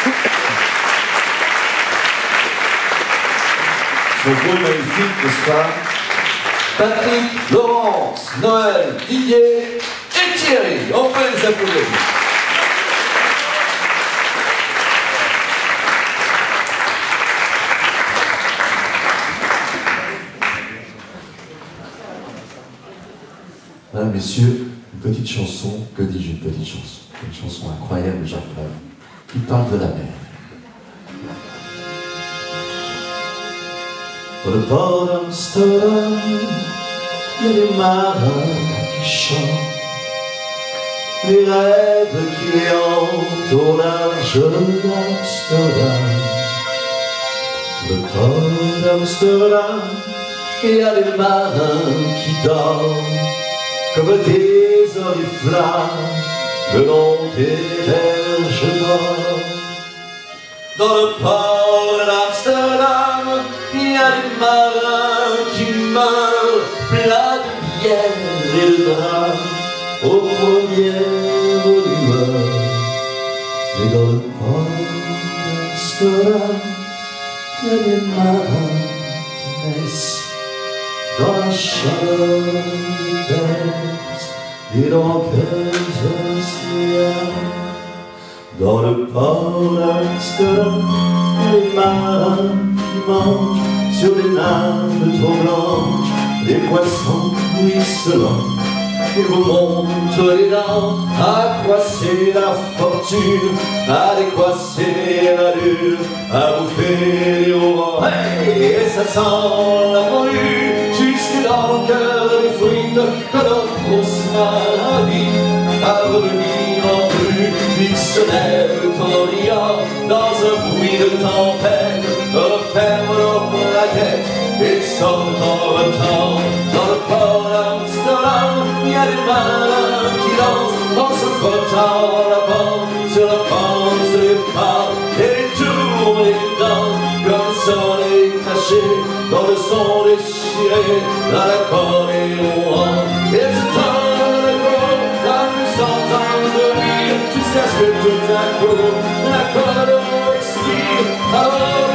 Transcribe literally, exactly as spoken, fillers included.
Son beau magnifique, n'est-ce pas? Patrick, Laurence, Noël, Didier et Thierry. On peut les applaudir. Mesdames, Messieurs, une petite chanson, que dis-je, une petite chanson, une chanson incroyable, Jacques Brel, qui parle de la mer. Dans le port d'Amsterdam, il y a des marins qui chantent, les rêves qui les hantent au large d'Amsterdam. Le port d'Amsterdam, il y a des marins qui dorment comme des oriflammes le long des berges morts. Dans le port d'Amsterdam, il y a des marins qui meurent pleins de bière et de draps aux premières lueurs. Mais dans le port d'Amsterdam, il y a des marins qui naissent dans la chaleur des terres et dans quels océans. Dans le port d'Amsterdam, les marins qui mangent sur des nappes trop blanches des poissons ruisselants. Ils vous montrent les dents à quoi c'est la fortune, à décoiffer l'allure, à bouffer les aurores. Hey, et ça sent la morue jusque dans le cœur des frites de notre grosse maladie. À revenir en rue, ils se lèvent en riant dans un bruit de tempête, referment leur plaquette et sortent en retard. Dans le port d'Amsterdam, il y a des marins qui dansent en se frottant la bande sur la panse des phares, et ils tournent et ils dansent comme le soleil caché dans le son déchiré d'un accordéon. Ils se tendent le cou, la plus s'entend de rire, jusqu'à ce que tout à coup l'accordéon expire. Alors